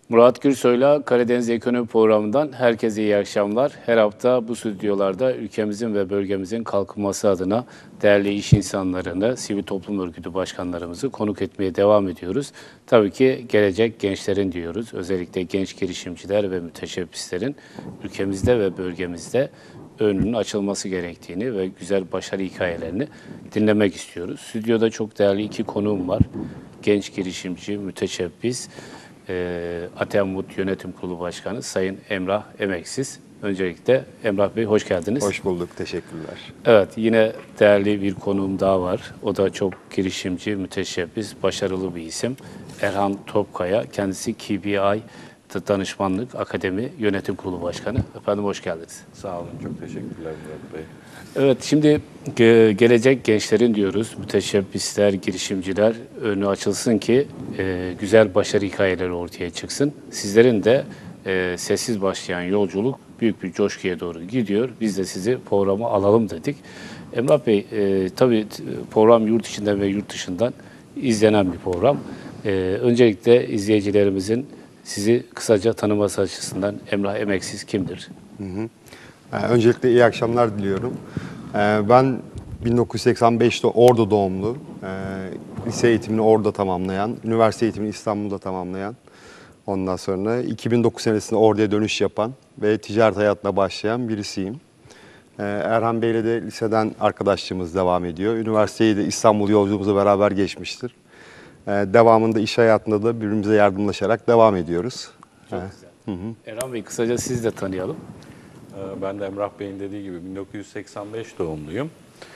Murat Gürsoy'la Karadeniz Ekonomi Programı'ndan herkese iyi akşamlar. Her hafta bu stüdyolarda ülkemizin ve bölgemizin kalkınması adına değerli iş insanlarını, sivil toplum örgütü başkanlarımızı konuk etmeye devam ediyoruz. Tabii ki gelecek gençlerin diyoruz. Özellikle genç girişimciler ve müteşebbislerin ülkemizde ve bölgemizde önünün açılması gerektiğini ve güzel başarı hikayelerini dinlemek istiyoruz. Stüdyoda çok değerli iki konuğum var. Genç girişimci, müteşebbis, Atemmut Yönetim Kurulu Başkanı Sayın Emrah Emeksiz. Öncelikle Emrah Bey hoş geldiniz. Hoş bulduk, teşekkürler. Evet, yine değerli bir konuğum daha var. O da çok girişimci, müteşebbis, başarılı bir isim. Erhan Topkaya, kendisi KPI Danışmanlık Akademi Yönetim Kurulu Başkanı. Efendim hoş geldiniz. Sağ olun, çok teşekkürler Murat Bey. Evet, şimdi gelecek gençlerin diyoruz, müteşebbisler, girişimciler önü açılsın ki güzel başarı hikayeleri ortaya çıksın. Sizlerin de sessiz başlayan yolculuk büyük bir coşkuya doğru gidiyor. Biz de sizi programa alalım dedik. Emrah Bey, tabii program yurt içinden ve yurt dışından izlenen bir program. Öncelikle izleyicilerimizin sizi kısaca tanıması açısından Emrah Emeksiz kimdir? Öncelikle iyi akşamlar diliyorum. Ben 1985'te Ordu doğumlu, lise eğitimini orada tamamlayan, üniversite eğitimini İstanbul'da tamamlayan, ondan sonra 2009 senesinde Ordu'ya dönüş yapan ve ticaret hayatına başlayan birisiyim. Erhan Bey'le de liseden arkadaşlığımız devam ediyor. Üniversiteyi de İstanbul yolculuğumuza beraber geçmiştir. Devamında iş hayatında da birbirimize yardımlaşarak devam ediyoruz. Çok güzel. Erhan Bey, kısaca sizi de tanıyalım. Ben de Emrah Bey'in dediği gibi 1985 doğumluyum.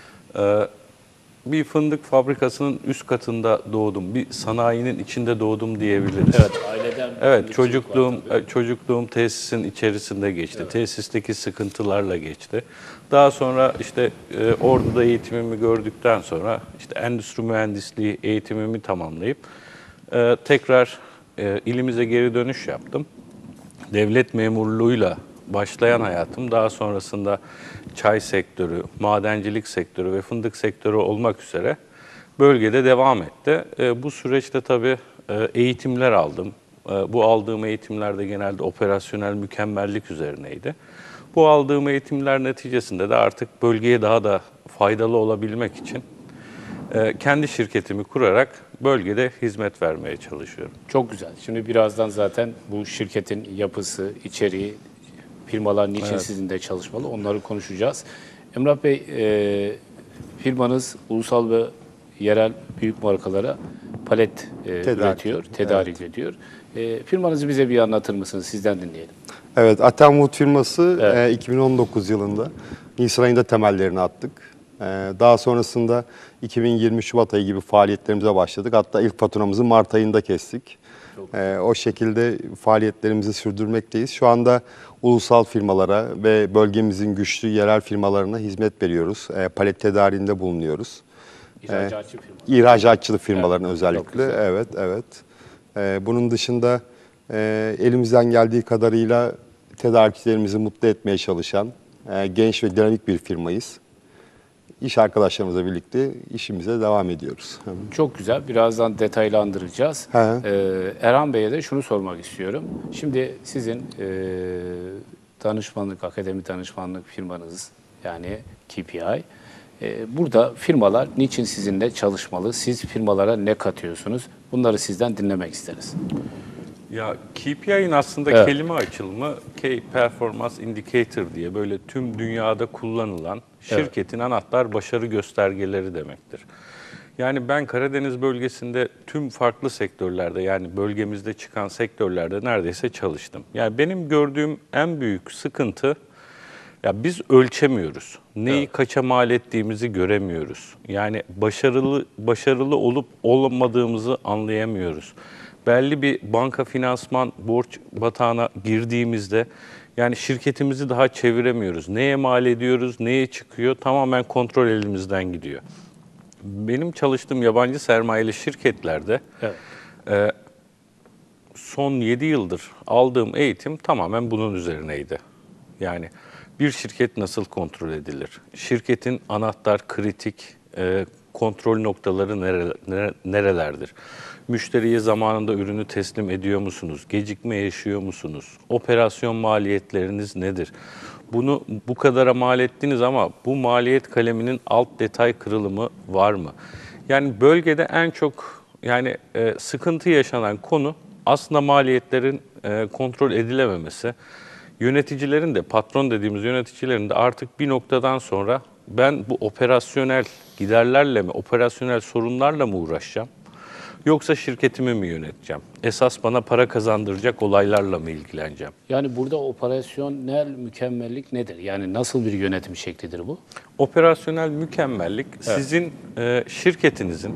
Bir fındık fabrikasının üst katında doğdum. Bir sanayinin içinde doğdum diyebiliriz. Evet, aileden Evet, çocukluğum tesisin içerisinde geçti. Evet. Tesisteki sıkıntılarla geçti. Daha sonra işte Ordu'da eğitimimi gördükten sonra işte endüstri mühendisliği eğitimimi tamamlayıp tekrar ilimize geri dönüş yaptım. Devlet memurluğuyla başlayan hayatım daha sonrasında çay sektörü, madencilik sektörü ve fındık sektörü olmak üzere bölgede devam etti. Bu süreçte tabii eğitimler aldım. Bu aldığım eğitimler de genelde operasyonel mükemmellik üzerineydi. Bu aldığım eğitimler neticesinde de artık bölgeye daha da faydalı olabilmek için kendi şirketimi kurarak bölgede hizmet vermeye çalışıyorum. Çok güzel. Şimdi birazdan zaten bu şirketin yapısı, içeriği, firmalar niçin sizinle çalışmalı onları konuşacağız. Emrah Bey, firmanız ulusal ve yerel büyük markalara palet üretiyor, tedarik ediyor. Firmanızı bize bir anlatır mısınız? Sizden dinleyelim. Evet, Atemwood firması 2019 yılında Nisan ayında temellerini attık. Daha sonrasında 2020 Şubat ayı gibi faaliyetlerimize başladık. Hatta ilk faturamızı Mart ayında kestik. O şekilde faaliyetlerimizi sürdürmekteyiz. Şu anda ulusal firmalara ve bölgemizin güçlü yerel firmalarına hizmet veriyoruz. Palet tedariğinde bulunuyoruz. İhracatçı firma. İhracatçı firmaların özellikle. Evet. Bunun dışında elimizden geldiği kadarıyla tedarikçilerimizi mutlu etmeye çalışan genç ve dinamik bir firmayız. İş arkadaşlarımızla birlikte işimize devam ediyoruz. Çok güzel. Birazdan detaylandıracağız. Erhan Bey'e de şunu sormak istiyorum. Şimdi sizin akademi danışmanlık firmanız yani KPI. Burada firmalar niçin sizinle çalışmalı? Siz firmalara ne katıyorsunuz? Bunları sizden dinlemek isteriz. Ya KPI'nin aslında kelime açılımı Key Performance Indicator diye böyle tüm dünyada kullanılan şirketin anahtar başarı göstergeleri demektir. Yani ben Karadeniz bölgesinde tüm farklı sektörlerde yani bölgemizde çıkan sektörlerde neredeyse çalıştım. Yani benim gördüğüm en büyük sıkıntı ya biz ölçemiyoruz. Neyi kaça mal ettiğimizi göremiyoruz. Yani başarılı olup olmadığımızı anlayamıyoruz. Belli bir banka finansman borç batağına girdiğimizde yani şirketimizi daha çeviremiyoruz. Neye mal ediyoruz, neye çıkıyor tamamen kontrol elimizden gidiyor. Benim çalıştığım yabancı sermayeli şirketlerde son 7 yıldır aldığım eğitim tamamen bunun üzerineydi. Yani bir şirket nasıl kontrol edilir? Şirketin anahtar kritik kontrol noktaları nerelerdir? Müşteriye zamanında ürünü teslim ediyor musunuz? Gecikme yaşıyor musunuz? Operasyon maliyetleriniz nedir? Bunu bu kadara mal ettiniz ama bu maliyet kaleminin alt detay kırılımı var mı? Yani bölgede en çok sıkıntı yaşanan konu aslında maliyetlerin kontrol edilememesi. Yöneticilerin de, patron dediğimiz yöneticilerin de artık bir noktadan sonra ben bu operasyonel giderlerle mi, operasyonel sorunlarla mı uğraşacağım? Yoksa şirketimi mi yöneteceğim? Esas bana para kazandıracak olaylarla mı ilgileneceğim? Yani burada operasyonel mükemmellik nedir? Yani nasıl bir yönetim şeklidir bu? Operasyonel mükemmellik sizin şirketinizin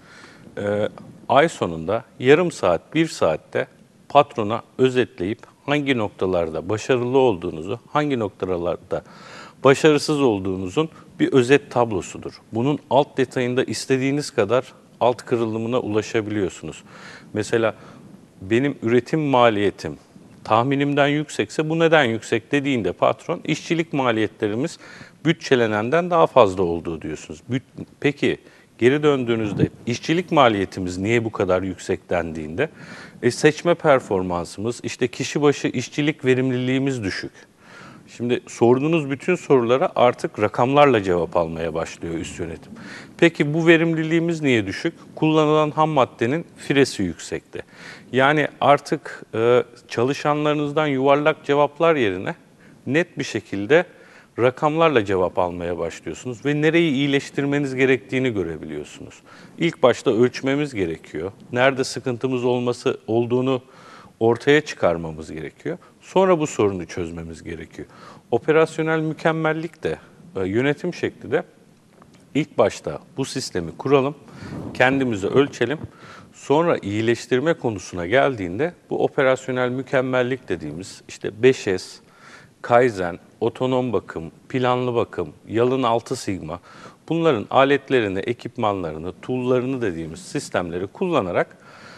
ay sonunda yarım saat, bir saatte patrona özetleyip hangi noktalarda başarılı olduğunuzu, hangi noktalarda başarısız olduğunuzun bir özet tablosudur. Bunun alt detayında istediğiniz kadar alt kırılımına ulaşabiliyorsunuz. Mesela benim üretim maliyetim tahminimden yüksekse bu neden yüksek dediğinde patron işçilik maliyetlerimiz bütçelenenden daha fazla olduğu diyorsunuz. Peki geri döndüğünüzde işçilik maliyetimiz niye bu kadar yüksek dendiğinde seçme performansımız, işte kişi başı işçilik verimliliğimiz düşük. Şimdi sorduğunuz bütün sorulara artık rakamlarla cevap almaya başlıyor üst yönetim. Peki bu verimliliğimiz niye düşük? Kullanılan ham maddenin firesi yüksekti. Yani artık çalışanlarınızdan yuvarlak cevaplar yerine net bir şekilde rakamlarla cevap almaya başlıyorsunuz ve nereyi iyileştirmeniz gerektiğini görebiliyorsunuz. İlk başta ölçmemiz gerekiyor. Nerede sıkıntımız olduğunu ortaya çıkarmamız gerekiyor. Sonra bu sorunu çözmemiz gerekiyor. Operasyonel mükemmellik de, yönetim şekli de ilk başta bu sistemi kuralım, kendimizi ölçelim. Sonra iyileştirme konusuna geldiğinde bu operasyonel mükemmellik dediğimiz işte 5S, Kaizen, otonom bakım, planlı bakım, yalın 6 sigma bunların aletlerini, ekipmanlarını, tool'larını dediğimiz sistemleri kullanarak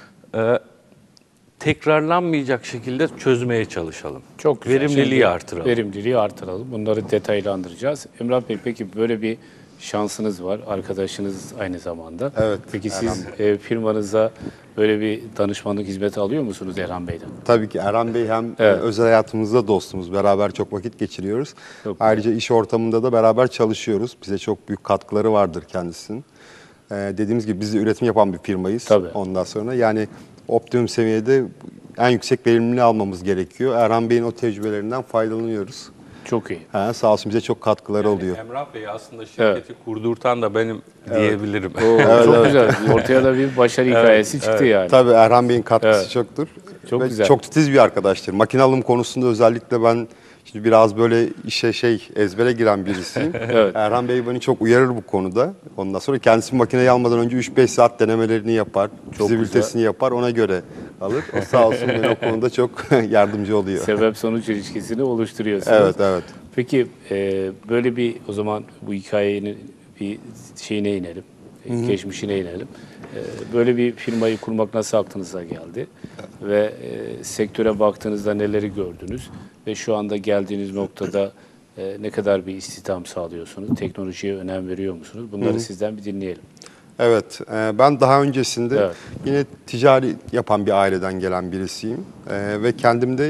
tekrarlanmayacak şekilde çözmeye çalışalım. Çok güzel. Verimliliği Şimdi artıralım. Verimliliği artıralım. Bunları detaylandıracağız. Emrah Bey, peki böyle bir şansınız var. Arkadaşınız aynı zamanda. Evet, Peki Erhan siz firmanıza böyle bir danışmanlık hizmeti alıyor musunuz Erhan Bey'den? Tabii ki Erhan Bey hem özel hayatımızda dostumuz, beraber çok vakit geçiriyoruz. Çok Ayrıca iş ortamında da beraber çalışıyoruz. Bize çok büyük katkıları vardır kendisinin. Dediğimiz gibi biz de üretim yapan bir firmayız. Tabii. Ondan sonra yani optimum seviyede en yüksek verimliliği almamız gerekiyor. Erhan Bey'in o tecrübelerinden faydalanıyoruz. Çok iyi. Sağ olsun bize çok katkıları oluyor. Emrah Bey aslında şirketi kurdurtan da benim diyebilirim. Çok güzel. Ortaya da bir başarı hikayesi çıktı yani. Tabii Erhan Bey'in katkısı çoktur. Çok Ve güzel. çok titiz bir arkadaştır. Makine alım konusunda özellikle ben şimdi biraz böyle işe ezbere giren birisiyim. Evet. Erhan Bey beni çok uyarır bu konuda. Ondan sonra kendisi makineyi almadan önce 3-5 saat denemelerini yapar. Çok Fizibilitesini yapar. Ona göre alır. O sağ olsun beni o konuda çok yardımcı oluyor. Sebep-sonuç ilişkisini oluşturuyorsunuz. Evet. Peki böyle bir o zaman bu hikayenin bir şeyine inelim. Geçmişine inelim. Böyle bir firmayı kurmak nasıl aklınıza geldi? Ve sektöre baktığınızda neleri gördünüz? Ve şu anda geldiğiniz noktada ne kadar bir istihdam sağlıyorsunuz? Teknolojiye önem veriyor musunuz? Bunları sizden bir dinleyelim. Evet, ben daha öncesinde Evet. yine ticari yapan bir aileden gelen birisiyim. Ve kendimde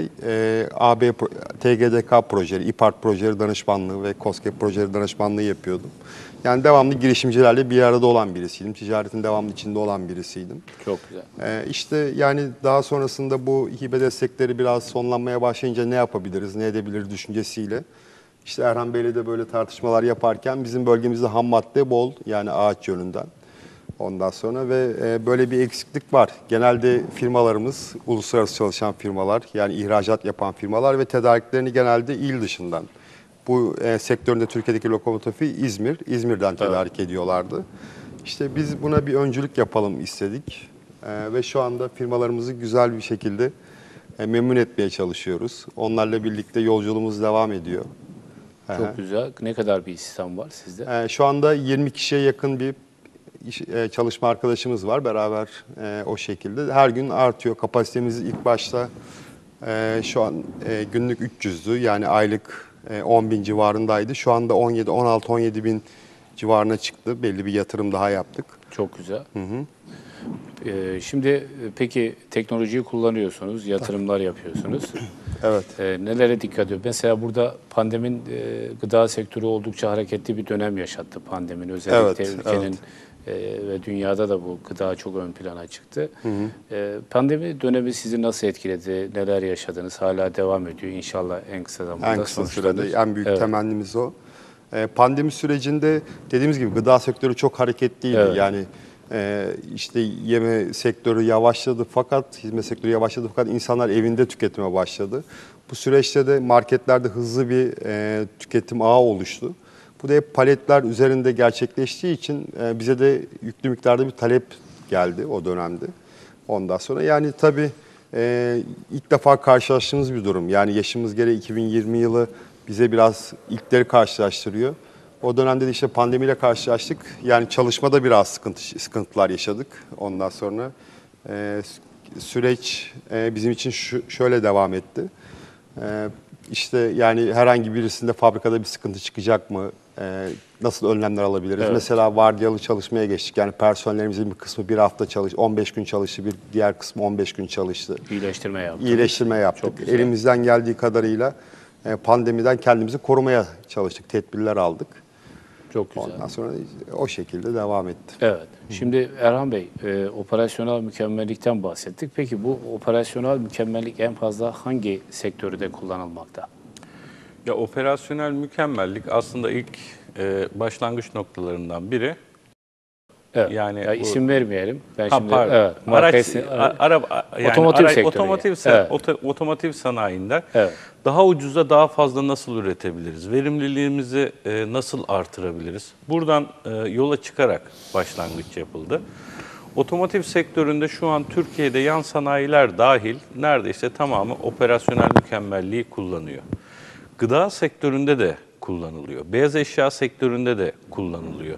TGDK projeleri, İPART projeleri danışmanlığı ve KOSGEB projeleri danışmanlığı yapıyordum. Yani devamlı girişimcilerle bir arada olan birisiydim. Ticaretin devamlı içinde olan birisiydim. Çok güzel. İşte yani daha sonrasında bu hibe destekleri biraz sonlanmaya başlayınca ne yapabiliriz, ne edebiliriz düşüncesiyle. İşte Erhan Bey'le de böyle tartışmalar yaparken bizim bölgemizde ham madde bol, yani ağaç yönünden. Ondan sonra ve böyle bir eksiklik var. Genelde firmalarımız uluslararası çalışan firmalar, yani ihracat yapan firmalar ve tedariklerini genelde il dışından. Bu sektöründe Türkiye'deki lokomotifi İzmir'den tedarik ediyorlardı. İşte biz buna bir öncülük yapalım istedik ve şu anda firmalarımızı güzel bir şekilde memnun etmeye çalışıyoruz. Onlarla birlikte yolculuğumuz devam ediyor. Çok güzel. Ne kadar bir istihdam var sizde? Şu anda 20 kişiye yakın bir çalışma arkadaşımız var. Beraber o şekilde. Her gün artıyor. Kapasitemiz ilk başta şu an günlük 300'dü. Yani aylık 10 bin civarındaydı. Şu anda 16-17 bin civarına çıktı. Belli bir yatırım daha yaptık. Çok güzel. Şimdi peki teknolojiyi kullanıyorsunuz, yatırımlar yapıyorsunuz. Evet. Nelere dikkat ediyor? Mesela burada pandemin gıda sektörü oldukça hareketli bir dönem yaşattı pandemin. Özellikle Evet, ülkenin ve dünyada da bu gıda çok ön plana çıktı. Pandemi dönemi sizi nasıl etkiledi? Neler yaşadınız? Hala devam ediyor. İnşallah en kısa zamanda En kısa sonuçlanır. sürede en büyük Evet. temennimiz o. Pandemi sürecinde dediğimiz gibi gıda sektörü çok hareketliydi. Evet. Yani işte yeme sektörü yavaşladı fakat hizmet sektörü yavaşladı fakat insanlar evinde tüketime başladı. Bu süreçte de marketlerde hızlı bir tüketim ağı oluştu. Bu da hep paletler üzerinde gerçekleştiği için bize de yüklü miktarda bir talep geldi o dönemde. Ondan sonra yani tabii ilk defa karşılaştığımız bir durum. Yani yaşımız gereği 2020 yılı bize biraz ilkleri karşılaştırıyor. O dönemde de işte pandemiyle karşılaştık. Yani çalışmada biraz sıkıntılar yaşadık. Ondan sonra süreç bizim için şöyle devam etti. İşte yani herhangi birisinde fabrikada bir sıkıntı çıkacak mı? Nasıl önlemler alabiliriz? Evet. Mesela vardiyalı çalışmaya geçtik. Yani personelimizin bir kısmı bir hafta 15 gün çalıştı, bir diğer kısmı 15 gün çalıştı. İyileştirme yaptınız. İyileştirme yaptık. Çok güzel. Elimizden geldiği kadarıyla pandemiden kendimizi korumaya çalıştık. Tedbirler aldık. Çok güzel. Ondan sonra o şekilde devam etti. Evet. Şimdi Erhan Bey, operasyonel mükemmellikten bahsettik. Peki bu operasyonel mükemmellik en fazla hangi sektörde kullanılmakta? Ya operasyonel mükemmellik aslında ilk başlangıç noktalarından biri. Evet. Yani Ya bu- isim vermeyelim. Ben Ha, şimdi pardon. evet, Araç, markası- araba, yani Otomotiv sektörü otomotiv, yani. Evet. otomotiv sanayinde Evet. daha ucuza daha fazla nasıl üretebiliriz? Verimliliğimizi nasıl artırabiliriz? Buradan yola çıkarak başlangıç yapıldı. Otomotiv sektöründe şu an Türkiye'de yan sanayiler dahil neredeyse tamamı operasyonel mükemmelliği kullanıyor. Gıda sektöründe de kullanılıyor. Beyaz eşya sektöründe de kullanılıyor.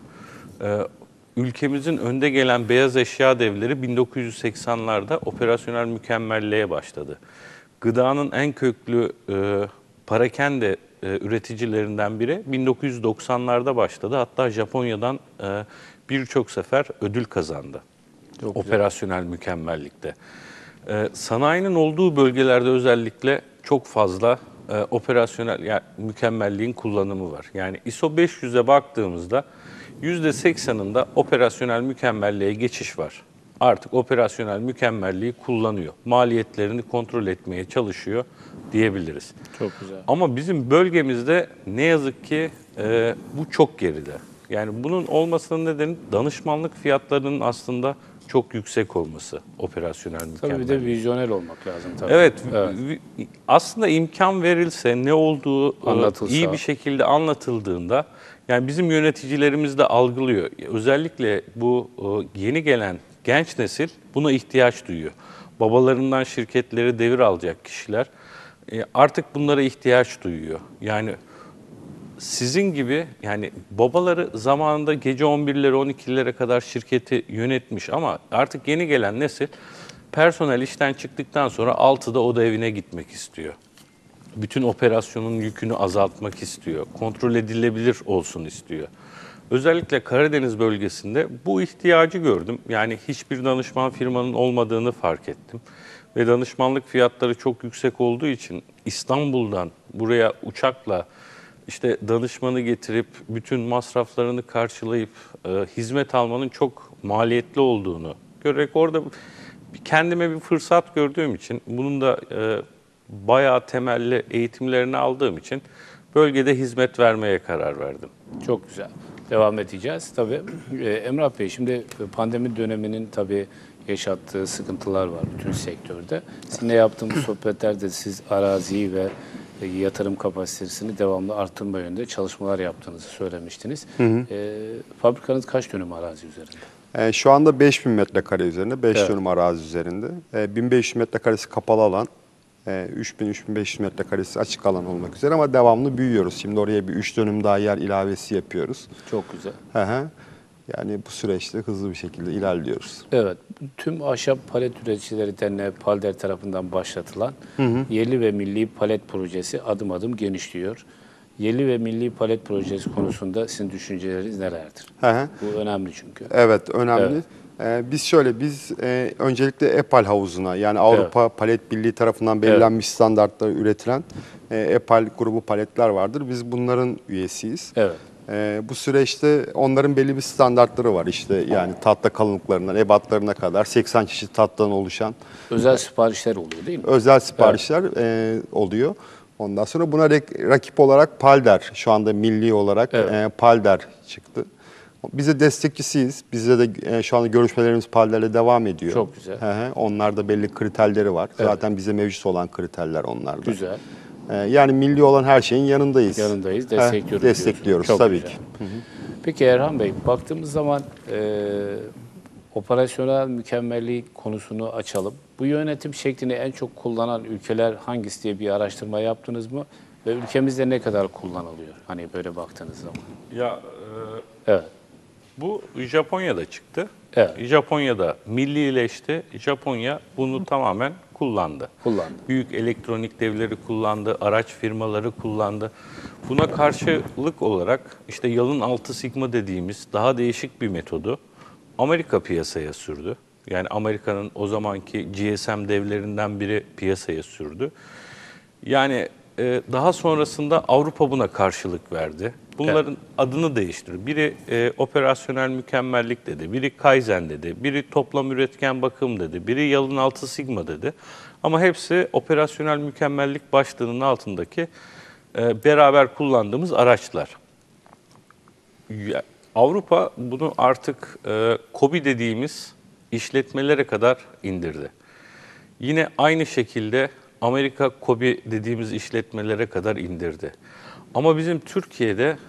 Ülkemizin önde gelen beyaz eşya devleri 1980'larda operasyonel mükemmelliğe başladı. Gıdanın en köklü parakende üreticilerinden biri 1990'larda başladı. Hatta Japonya'dan birçok sefer ödül kazandı. Çok güzel. Operasyonel mükemmellikte. Sanayinin olduğu bölgelerde özellikle çok fazla operasyonel yani mükemmelliğin kullanımı var. Yani ISO 500'e baktığımızda %80'ında operasyonel mükemmelliğe geçiş var. Artık operasyonel mükemmelliği kullanıyor. Maliyetlerini kontrol etmeye çalışıyor diyebiliriz. Çok güzel. Ama bizim bölgemizde ne yazık ki bu çok geride. Yani bunun olmasının nedeni danışmanlık fiyatlarının aslında çok yüksek olması operasyonel Tabii mükemmellik. bir de vizyoner olmak lazım tabii. Evet, Evet. aslında imkan verilse ne olduğu Anlatılsa. iyi bir şekilde anlatıldığında yani bizim yöneticilerimiz de algılıyor. Özellikle bu yeni gelen genç nesil buna ihtiyaç duyuyor. Babalarından şirketleri devir alacak kişiler artık bunlara ihtiyaç duyuyor. Yani sizin gibi yani babaları zamanında gece 11'lere 12'lere kadar şirketi yönetmiş ama artık yeni gelen nesil personel işten çıktıktan sonra 6'da o da evine gitmek istiyor. Bütün operasyonun yükünü azaltmak istiyor. Kontrol edilebilir olsun istiyor. Özellikle Karadeniz bölgesinde bu ihtiyacı gördüm. Yani hiçbir danışman firmanın olmadığını fark ettim. Ve danışmanlık fiyatları çok yüksek olduğu için İstanbul'dan buraya uçakla işte danışmanı getirip bütün masraflarını karşılayıp hizmet almanın çok maliyetli olduğunu görerek orada kendime bir fırsat gördüğüm için bunun da bayağı temelli eğitimlerini aldığım için bölgede hizmet vermeye karar verdim. Çok güzel. Devam edeceğiz. Tabii Emrah Bey, şimdi pandemi döneminin tabii yaşattığı sıkıntılar var bütün sektörde. Sizinle yaptığımız sohbetlerde siz araziyi ve yatırım kapasitesini devamlı arttırma yönünde çalışmalar yaptığınızı söylemiştiniz. Fabrikanız kaç dönüm arazi üzerinde? Şu anda 5000 metrekare üzerinde, 5 Evet. dönüm arazi üzerinde. 1500 metrekaresi kapalı alan, 3000-3500 metrekaresi açık alan olmak üzere ama devamlı büyüyoruz. Şimdi oraya bir 3 dönüm daha yer ilavesi yapıyoruz. Çok güzel. Hı hı. Yani bu süreçte hızlı bir şekilde ilerliyoruz. Evet, tüm ahşap palet üreticileri derneği Palder tarafından başlatılan yerli ve milli palet projesi adım adım genişliyor. Yerli ve milli palet projesi konusunda sizin düşünceleriniz nelerdir? Hı hı. Bu önemli çünkü. Evet, önemli. Evet. Biz öncelikle EPAL havuzuna, yani Avrupa Palet Birliği tarafından belirlenmiş standartları üretilen EPAL grubu paletler vardır. Biz bunların üyesiyiz. Evet. Bu süreçte onların belli bir standartları var. İşte yani tahta kalınlıklarından ebatlarına kadar 80 çeşit tahtadan oluşan Özel siparişler oluyor değil mi? özel siparişler oluyor. Ondan sonra buna rakip olarak Palder, şu anda milli olarak Palder çıktı. Biz de destekçisiyiz. Bizde de şu anda görüşmelerimiz Palder'le devam ediyor. Çok güzel. Onlar da belli kriterleri var. Zaten bize mevcut olan kriterler onlar da. Güzel. Yani milli olan her şeyin yanındayız. Yanındayız, destekliyoruz. Destekliyoruz Çok tabii güzel. ki. Peki Erhan Bey, baktığımız zaman operasyonel mükemmellik konusunu açalım. Bu yönetim şeklini en çok kullanan ülkeler hangisi diye bir araştırma yaptınız mı? Ve ülkemizde ne kadar kullanılıyor? Hani böyle baktığınız zaman. Ya Evet. bu Japonya'da çıktı. Evet. Japonya'da millileşti. Japonya bunu tamamen kullandı. Kullandı. Büyük elektronik devleri kullandı, araç firmaları kullandı. Buna karşılık olarak işte yalın 6 sigma dediğimiz daha değişik bir metodu Amerika piyasaya sürdü. Yani Amerika'nın o zamanki GSM devlerinden biri piyasaya sürdü. Yani daha sonrasında Avrupa buna karşılık verdi. Bunların adını değiştirdi. Biri operasyonel mükemmellik dedi, biri Kaizen dedi, biri toplam üretken bakım dedi, biri yalın 6 sigma dedi. Ama hepsi operasyonel mükemmellik başlığının altındaki beraber kullandığımız araçlar. Avrupa bunu artık KOBİ dediğimiz işletmelere kadar indirdi. Yine aynı şekilde Amerika KOBİ dediğimiz işletmelere kadar indirdi. Ama bizim Türkiye'de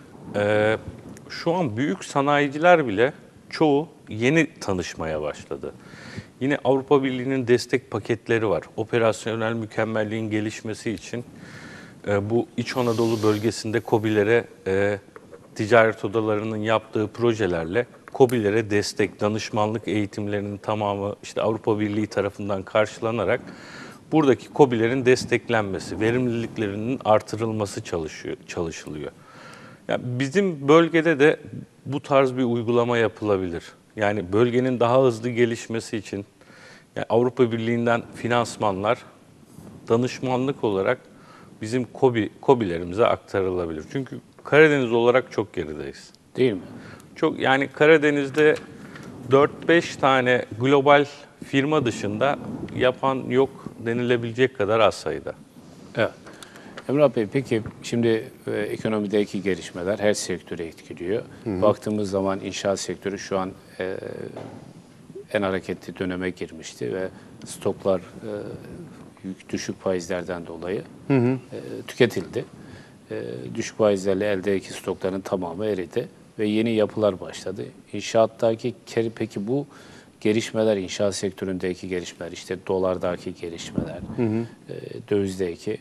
şu an büyük sanayiciler bile çoğu yeni tanışmaya başladı. Yine Avrupa Birliği'nin destek paketleri var. Operasyonel mükemmelliğin gelişmesi için bu İç Anadolu bölgesinde KOBİ'lere ticaret odalarının yaptığı projelerle KOBİ'lere destek, danışmanlık eğitimlerinin tamamı işte Avrupa Birliği tarafından karşılanarak buradaki KOBİ'lerin desteklenmesi, verimliliklerinin artırılması çalışılıyor. Yani bizim bölgede de bu tarz bir uygulama yapılabilir. Yani bölgenin daha hızlı gelişmesi için yani Avrupa Birliği'nden finansmanlar danışmanlık olarak bizim KOBİ'lerimize aktarılabilir. Çünkü Karadeniz olarak çok gerideyiz. Değil mi? Çok yani Karadeniz'de 4-5 tane global firma dışında yapan yok denilebilecek kadar az sayıda. Evet. Emrah Bey, peki şimdi ekonomideki gelişmeler her sektörü etkiliyor. Baktığımız zaman inşaat sektörü şu an en hareketli döneme girmişti ve stoklar düşük faizlerden dolayı tüketildi. Düşük faizlerle eldeki stokların tamamı eridi ve yeni yapılar başladı. İnşaattaki peki bu gelişmeler, inşaat sektöründeki gelişmeler, işte dolardaki gelişmeler, dövizdeki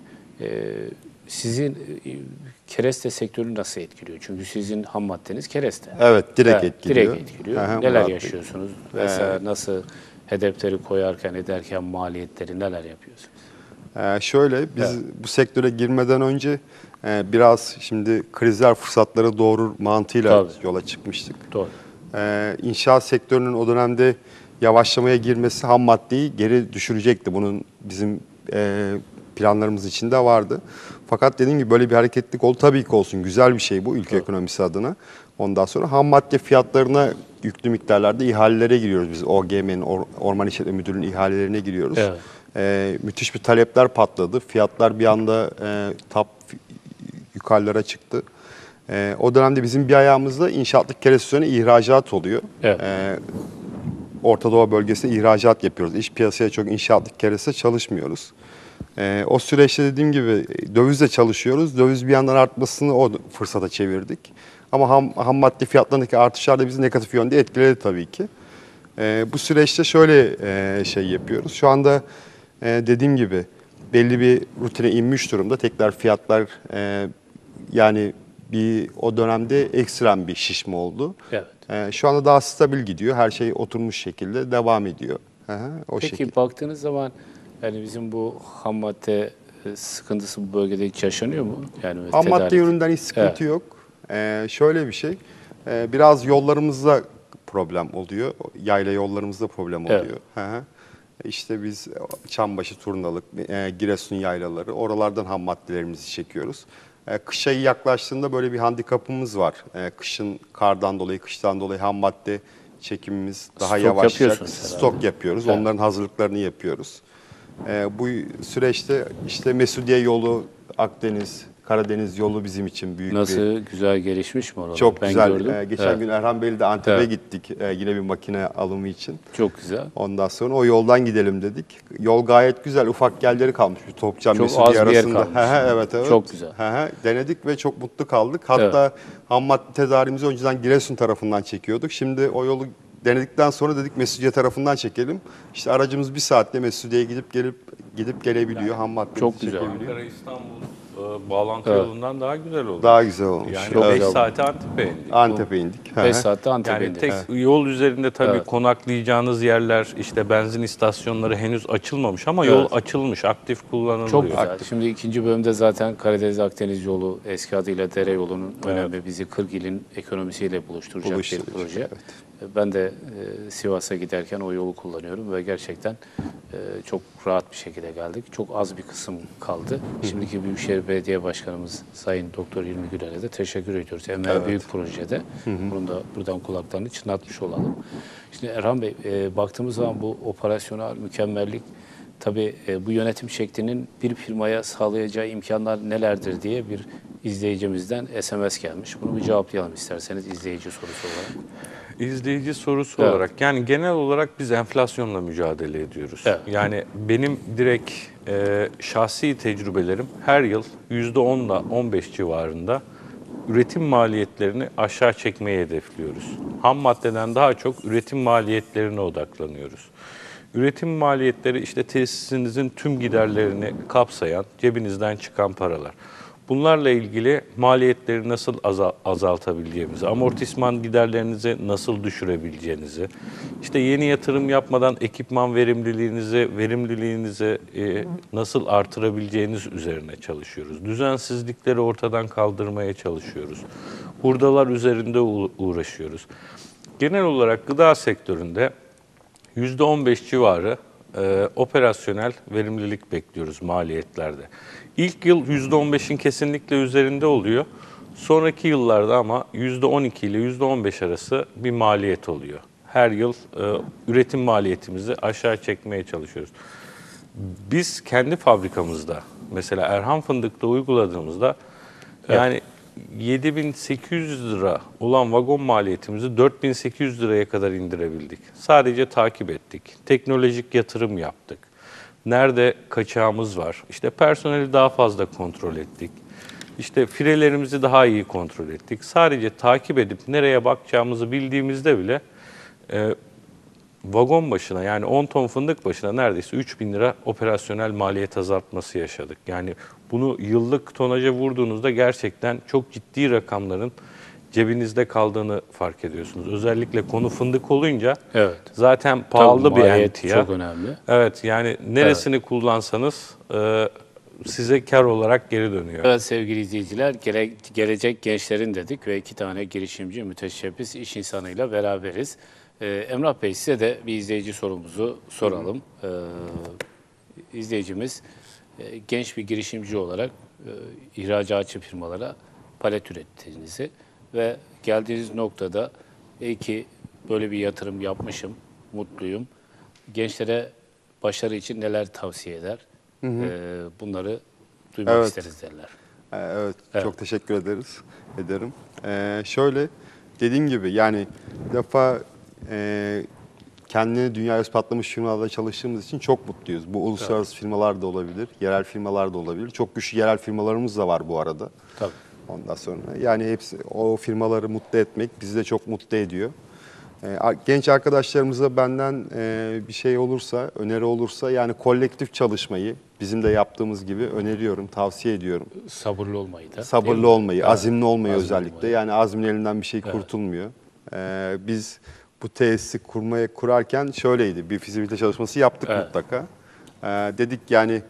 sizin kereste sektörünü nasıl etkiliyor? Çünkü sizin ham maddeniz kereste. Evet, direkt etkiliyor. Direkt etkiliyor. Aha, Neler Murat Bey. yaşıyorsunuz? Mesela nasıl hedefleri koyarken, ederken maliyetleri neler yapıyorsunuz? Biz bu sektöre girmeden önce biraz şimdi krizler fırsatları doğurur mantığıyla Tabii. yola çıkmıştık. Doğru. İnşaat sektörünün o dönemde yavaşlamaya girmesi ham maddeyi geri düşürecekti. Bunun bizim planlarımız içinde vardı. Fakat dediğim gibi böyle bir hareketlilik oldu. Tabii ki olsun. Güzel bir şey bu ülke ekonomisi adına. Ondan sonra ham madde fiyatlarına yüklü miktarlarda ihalelere giriyoruz biz. OGM'nin, Orman İşletme Müdürlüğü'nün ihalelerine giriyoruz. Evet. Müthiş bir talepler patladı. Fiyatlar bir anda yukarılara çıktı. O dönemde bizim bir ayağımızda inşaatlık kereste üzerine ihracat oluyor. Evet. Orta Doğu bölgesinde ihracat yapıyoruz. İş piyasaya çok inşaatlık kereste çalışmıyoruz. O süreçte dediğim gibi dövizle çalışıyoruz. Döviz bir yandan artmasını o fırsata çevirdik. Ama ham madde fiyatlarındaki artışlar da bizi negatif yönde etkiledi tabii ki. Bu süreçte şöyle şey yapıyoruz. Şu anda dediğim gibi belli bir rutine inmiş durumda. Tekrar fiyatlar yani o dönemde ekstrem bir şişme oldu. Evet. Şu anda daha stabil gidiyor. Her şey oturmuş şekilde devam ediyor. O Peki şekilde. baktığınız zaman yani bizim bu ham madde sıkıntısı bu bölgede hiç yaşanıyor mu? Yani Ham madde tedarik. yönünden hiç sıkıntı Evet. yok. Şöyle bir şey, biraz yollarımızda problem oluyor. Yayla yollarımızda problem Evet. oluyor. Hı hı. İşte biz Çambaşı, Turnalık, Giresun yaylaları, oralardan ham maddelerimizi çekiyoruz. Kış ayı yaklaştığında böyle bir handikapımız var. Kışın kardan dolayı, kıştan dolayı ham madde çekimimiz daha Stok yavaşlayacak. yapıyorsunuz herhalde. Stok yapıyoruz. Evet. Onların hazırlıklarını yapıyoruz. Bu süreçte işte Mesudiye yolu, Akdeniz, Karadeniz yolu bizim için büyük bir... Nasıl güzel gelişmiş mi oralar? Çok Ben güzel. gördüm. Geçen Evet. gün Erhan Bey'le de Antep'e Evet. gittik yine bir makine alımı için. Çok güzel. Ondan sonra o yoldan gidelim dedik. Yol gayet güzel. Ufak yerleri kalmış. Bir Topçam Çok Mesudiye az bir yer arasında. kalmış. Evet, evet. Çok güzel. Denedik ve çok mutlu kaldık. Hatta ham madde tedariğimizi önceden Giresun tarafından çekiyorduk. Şimdi o yolu denedikten sonra dedik Mesudiye tarafından çekelim. İşte aracımız bir saatte Mesudiye'ye gidip gelebiliyor. Ham madde çok güzel. Ankara İstanbul bağlantı Evet. yolundan daha güzel oldu. Daha güzel olmuş. Yani Çok 5 güzel. saate Antep'e indik. Antep'e indik. 5 saatte Antep'e Yani indik. tek yol üzerinde tabii Evet. konaklayacağınız yerler, işte benzin istasyonları henüz açılmamış ama Evet. yol açılmış, aktif kullanılıyor. Çok güzel. Şimdi ikinci bölümde zaten Karadeniz-Akdeniz yolu, eski adıyla dere yolunun önemi bizi 40 ilin ekonomisiyle buluşturacak bir Buluşturacak, proje. evet. Ben de Sivas'a giderken o yolu kullanıyorum ve gerçekten çok rahat bir şekilde geldik. Çok az bir kısım kaldı. Şimdiki Büyükşehir Belediye Başkanımız Sayın Doktor İlmi Güler'e de teşekkür ediyoruz. Emeği büyük projede. Bunu da buradan kulaklarını çınlatmış olalım. Şimdi Erhan Bey, baktığımız zaman bu operasyonel mükemmellik, tabii bu yönetim şeklinin bir firmaya sağlayacağı imkanlar nelerdir diye bir izleyicimizden SMS gelmiş. Bunu bir cevaplayalım isterseniz izleyici sorusu olarak. İzleyici sorusu Evet. olarak, yani genel olarak biz enflasyonla mücadele ediyoruz. Evet. Yani benim direkt şahsi tecrübelerim her yıl %10 ile 15 civarında üretim maliyetlerini aşağı çekmeyi hedefliyoruz. Ham maddeden daha çok üretim maliyetlerine odaklanıyoruz. Üretim maliyetleri işte tesisinizin tüm giderlerini kapsayan, cebinizden çıkan paralar. Bunlarla ilgili maliyetleri nasıl azaltabileceğimizi, amortisman giderlerinizi nasıl düşürebileceğinizi, işte yeni yatırım yapmadan ekipman verimliliğinizi nasıl artırabileceğiniz üzerine çalışıyoruz. Düzensizlikleri ortadan kaldırmaya çalışıyoruz. Hurdalar üzerinde uğraşıyoruz. Genel olarak gıda sektöründe %15 civarı operasyonel verimlilik bekliyoruz maliyetlerde. İlk yıl %15'in kesinlikle üzerinde oluyor. Sonraki yıllarda ama %12 ile %15 arası bir maliyet oluyor. Her yıl üretim maliyetimizi aşağı çekmeye çalışıyoruz. Biz kendi fabrikamızda, mesela Erhan Fındık'ta uyguladığımızda yani 7.800 lira olan vagon maliyetimizi 4.800 liraya kadar indirebildik. Sadece takip ettik. Teknolojik yatırım yaptık. Nerede kaçağımız var? İşte personeli daha fazla kontrol ettik. İşte firelerimizi daha iyi kontrol ettik. Sadece takip edip nereye bakacağımızı bildiğimizde bile vagon başına, yani 10 ton fındık başına neredeyse 3.000 lira operasyonel maliyet azaltması yaşadık. Yani bunu yıllık tonaja vurduğunuzda gerçekten çok ciddi rakamların cebinizde kaldığını fark ediyorsunuz. Özellikle konu fındık olunca Evet. zaten pahalı Tabii bir maliyet emtia. çok önemli. Evet, yani neresini kullansanız size kar olarak geri dönüyor. Evet sevgili izleyiciler, gelecek gençlerin dedik ve 2 tane girişimci, müteşebbis iş insanıyla beraberiz. Emrah Bey, size de bir izleyici sorumuzu soralım. İzleyicimiz genç bir girişimci olarak ihracatçı firmalara palet ürettiğinizi ve geldiğiniz noktada ki böyle bir yatırım yapmışım, mutluyum. Gençlere başarı için neler tavsiye eder? Bunları duymak Evet. isteriz derler. Evet, çok teşekkür ederim. Şöyle, dediğim gibi yani bir defa kendini dünyaya ispatlamış firmalarla çalıştığımız için çok mutluyuz. Bu uluslararası firmalar da olabilir, yerel firmalar da olabilir. Çok güçlü yerel firmalarımız da var bu arada. Tabii. Ondan sonra yani hepsi o firmaları mutlu etmek bizi de çok mutlu ediyor. Genç arkadaşlarımıza benden bir şey olursa, öneri olursa yani kolektif çalışmayı bizim de yaptığımız gibi öneriyorum, tavsiye ediyorum. Sabırlı olmayı da. değil mi? Sabırlı olmayı, Evet. azimli olmayı Azimli özellikle. olmayı. Yani azmin elinden bir şey kurtulmuyor. Biz bu tesisi kurarken şöyleydi. Bir fizibilite çalışması yaptık Evet. mutlaka. Dedik yani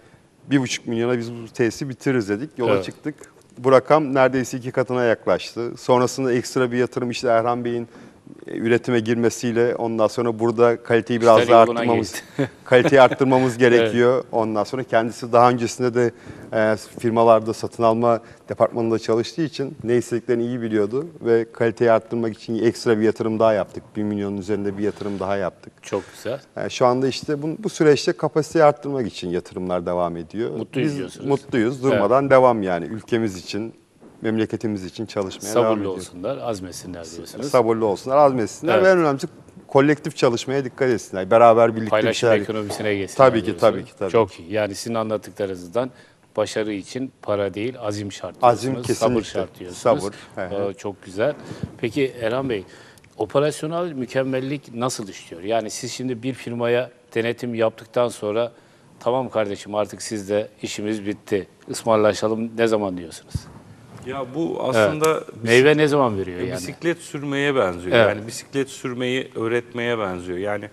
1,5 milyona biz bu tesisi bitiririz dedik. Yola Evet. çıktık. Bu rakam neredeyse 2 katına yaklaştı. Sonrasında ekstra bir yatırım işte Erhan Bey'in üretime girmesiyle ondan sonra burada kaliteyi biraz İşler daha yoluna arttırmamız, girdi. kaliteyi arttırmamız gerekiyor. Ondan sonra kendisi daha öncesinde de firmalarda satın alma departmanında çalıştığı için ne istediklerini iyi biliyordu ve kaliteyi arttırmak için ekstra bir yatırım daha yaptık. 1 milyonun üzerinde bir yatırım daha yaptık. Çok güzel. Şu anda işte bu süreçte kapasiteyi arttırmak için yatırımlar devam ediyor. Mutluyuz Biz diyorsunuz. mutluyuz. Durmadan devam yani. Ülkemiz için, memleketimiz için çalışmaya devam Sabırlı ediyoruz. olsunlar, azmetsinler diyorsunuz. Sabırlı olsunlar, azmetsinler Evet. ve en önemlisi kolektif çalışmaya dikkat etsinler. Beraber birlikte bir Paylaşım şeyler. ekonomisine geçsinler Tabii ki, diyorsunuz. tabii ki, tabii. Çok iyi. Yani sizin anlattıklarınızdan başarı için para değil, azim şart Azim diyorsunuz. kesinlikle. Sabır şart diyorsunuz. Sabır, hı hı. Çok güzel. Peki Erhan Bey, operasyonel mükemmellik nasıl işliyor? Yani siz şimdi bir firmaya denetim yaptıktan sonra tamam kardeşim artık sizde işimiz bitti, ısmarlaşalım ne zaman diyorsunuz? Ya bu aslında Meyve ne zaman veriyor yani? bisiklet sürmeye benziyor. Evet. Yani bisiklet sürmeyi öğretmeye benziyor. Yani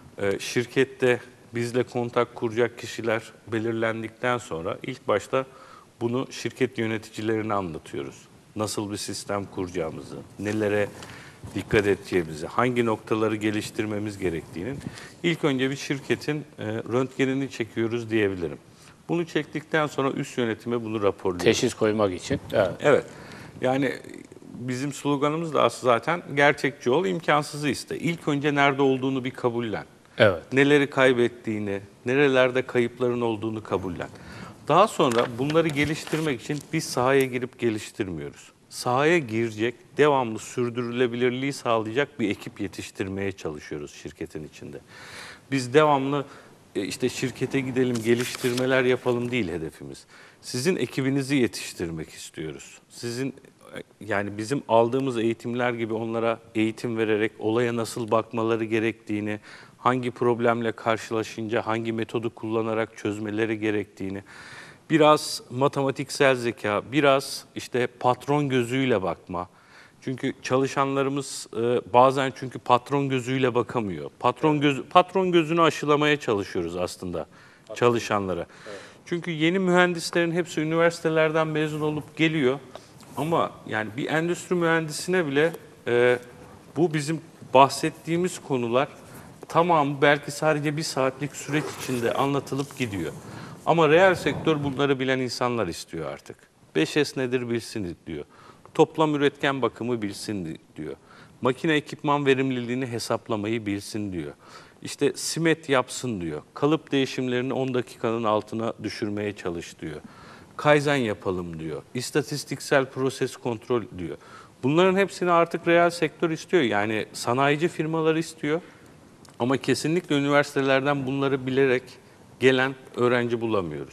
şirkette bizle kontak kuracak kişiler belirlendikten sonra ilk başta bunu şirket yöneticilerine anlatıyoruz. Nasıl bir sistem kuracağımızı, nelere dikkat edeceğimizi, hangi noktaları geliştirmemiz gerektiğinin ilk önce bir şirketin röntgenini çekiyoruz diyebilirim. Bunu çektikten sonra üst yönetime bunu raporluyoruz. Teşhis koymak için. Evet. Evet. Yani bizim sloganımız da aslında zaten gerçekçi ol, imkansızı iste. İlk önce nerede olduğunu bir kabullen. Evet. Neleri kaybettiğini, nerelerde kayıpların olduğunu kabullen. Daha sonra bunları geliştirmek için biz sahaya girip geliştirmiyoruz. Sahaya girecek, devamlı sürdürülebilirliği sağlayacak bir ekip yetiştirmeye çalışıyoruz şirketin içinde. Biz devamlı işte şirkete gidelim, geliştirmeler yapalım değil hedefimiz. Sizin ekibinizi yetiştirmek istiyoruz. Sizin yani bizim aldığımız eğitimler gibi onlara eğitim vererek olaya nasıl bakmaları gerektiğini, hangi problemle karşılaşınca hangi metodu kullanarak çözmeleri gerektiğini, biraz matematiksel zeka, biraz işte patron gözüyle bakma. Çünkü çalışanlarımız bazen çünkü patron gözüyle bakamıyor. Patron gözünü aşılamaya çalışıyoruz aslında çalışanlara. Çünkü yeni mühendislerin hepsi üniversitelerden mezun olup geliyor. Ama yani bir endüstri mühendisine bile bu bizim bahsettiğimiz konular tamamı belki sadece bir saatlik süreç içinde anlatılıp gidiyor. Ama reel sektör bunları bilen insanlar istiyor artık. 5S nedir bilsin diyor. Toplam üretken bakımı bilsin diyor. Makine ekipman verimliliğini hesaplamayı bilsin diyor. İşte simet yapsın diyor. Kalıp değişimlerini 10 dakikanın altına düşürmeye çalış diyor. Kaizen yapalım diyor. İstatistiksel proses kontrol diyor. Bunların hepsini artık reel sektör istiyor. Yani sanayici firmalar istiyor. Ama kesinlikle üniversitelerden bunları bilerek gelen öğrenci bulamıyoruz.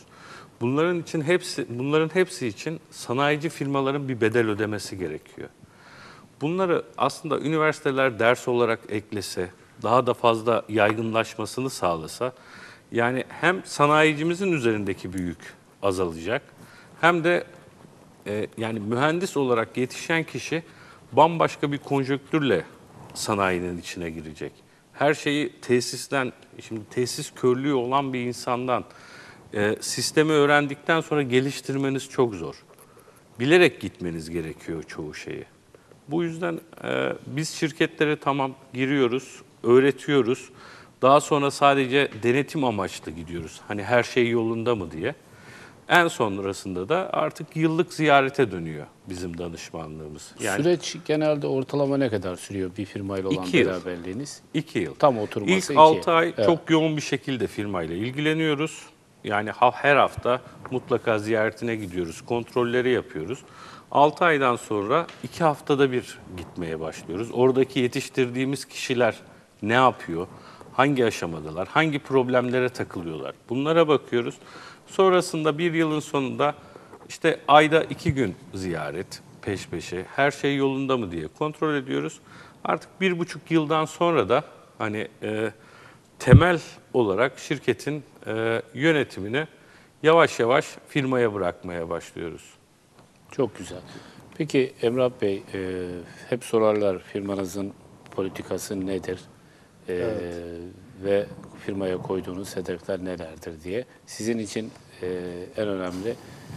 Bunların hepsi için sanayici firmaların bir bedel ödemesi gerekiyor. Bunları aslında üniversiteler ders olarak eklese, daha da fazla yaygınlaşmasını sağlasa, yani hem sanayicimizin üzerindeki bir yük azalacak, hem de yani mühendis olarak yetişen kişi bambaşka bir konjonktürle sanayinin içine girecek. Her şeyi tesisten, şimdi tesis körlüğü olan bir insandan sistemi öğrendikten sonra geliştirmeniz çok zor. Bilerek gitmeniz gerekiyor çoğu şeyi. Bu yüzden biz şirketlere tamam giriyoruz, öğretiyoruz. Daha sonra sadece denetim amaçlı gidiyoruz. Hani her şey yolunda mı diye. En sonrasında da artık yıllık ziyarete dönüyor bizim danışmanlığımız. Yani Süreç genelde ortalama ne kadar sürüyor bir firmayla olan 2 yıl. beraberliğiniz? 2 yıl. Tam oturması İlk 2 6 yıl. ay Evet. çok yoğun bir şekilde firmayla ilgileniyoruz. Yani her hafta mutlaka ziyaretine gidiyoruz, kontrolleri yapıyoruz. 6 aydan sonra 2 haftada bir gitmeye başlıyoruz. Oradaki yetiştirdiğimiz kişiler ne yapıyor, hangi aşamadalar, hangi problemlere takılıyorlar bunlara bakıyoruz. Sonrasında bir yılın sonunda işte ayda 2 gün ziyaret peş peşe, her şey yolunda mı diye kontrol ediyoruz. Artık 1,5 yıldan sonra da hani temel olarak şirketin yönetimini yavaş yavaş firmaya bırakmaya başlıyoruz. Çok güzel. Peki Emrah Bey, hep sorarlar firmanızın politikası nedir? Ve firmaya koyduğunuz hedefler nelerdir diye. Sizin için en önemli